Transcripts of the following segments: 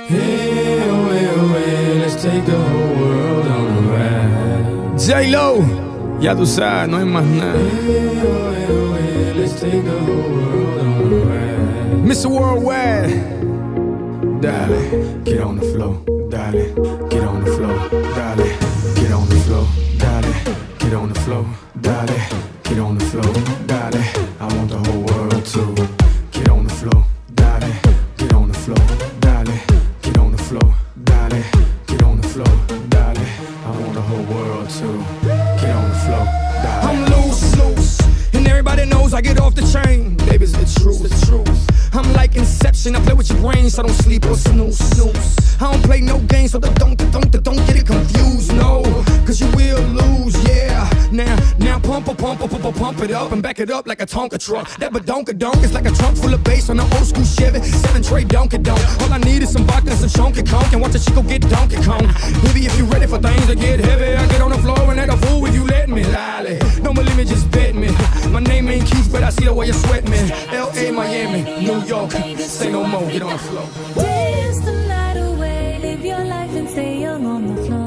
Hey, oh, hey, let's take the whole world on a ride. J-Lo, ya tú sabes, no hay más nada. Hey, oh, let's take the whole world on a ride. Mr. Worldwide, dale, get on the floor, dale, get on the floor, dale, get on the floor, dale, get on the floor, dale, get on the floor, dale. I want the whole world to get on the floor, dale, get on the floor, dale, get on the floor, dale, get on the floor, dale. I want the whole world to get on the floor, dale. I'm loose, and everybody knows I get off the chain. Baby's the truth, I'm like Inception, I play with your brain, so I don't sleep or snooze. I don't play no games, so don't get it confused, no. Cause you will lose, yeah. Now pump it up and back it up like a Tonka truck. That badonka-donk is like a trunk full of bass on an old school Chevy 7-tray Donkey-Donk. All I need is some vodka and some chunky conk, and watch a chico get Donkey Kong. Baby, if you ready for things to get heavy, I get on the floor and act a fool if you let me. Lolly, don't believe me, just bet me. My name ain't Keith, but I see the way you sweat me. L.A., Miami, New York, say no more, get on the floor. Dance the night away, live your life and stay young on the floor.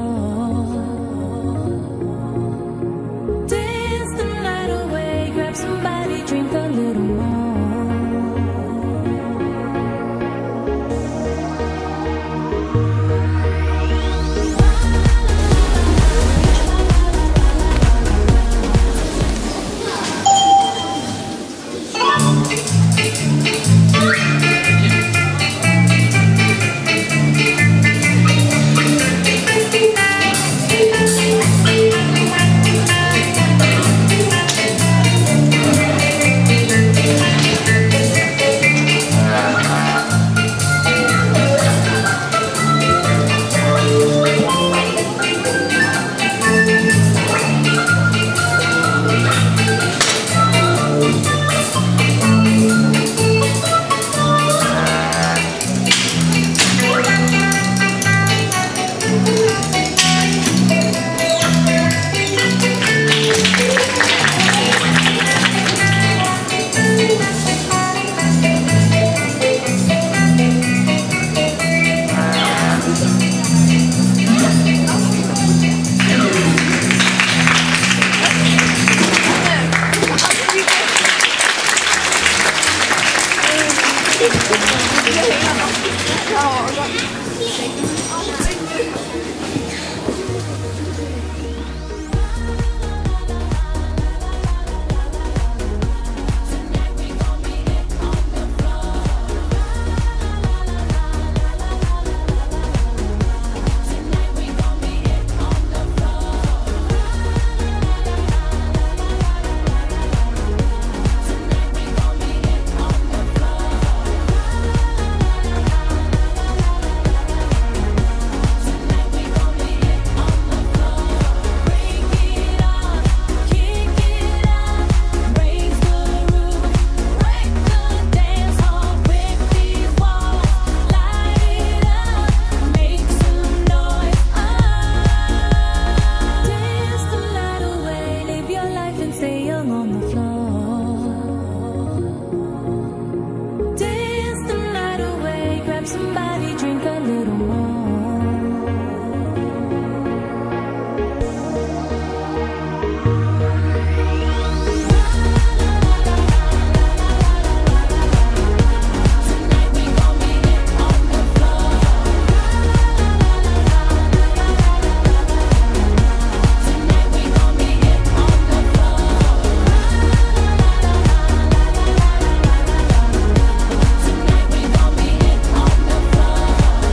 Dance the night away, grab somebody, drink a little more. Somebody drink a little more. Tonight we gon' be it on the floor. Tonight we gon' be it on the floor. Tonight we gon' be it on the floor.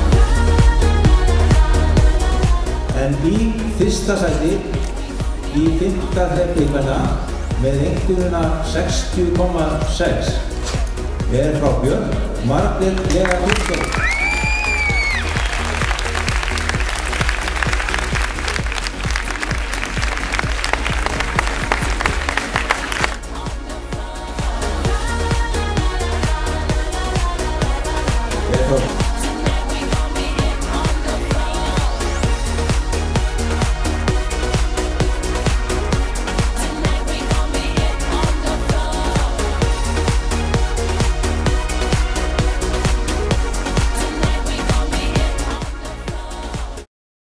En í fyrsta sæti í 5. þrepi kvenna með einkunnuna 60,6 er frá Björn Margrét Lea Gúrsdóttir.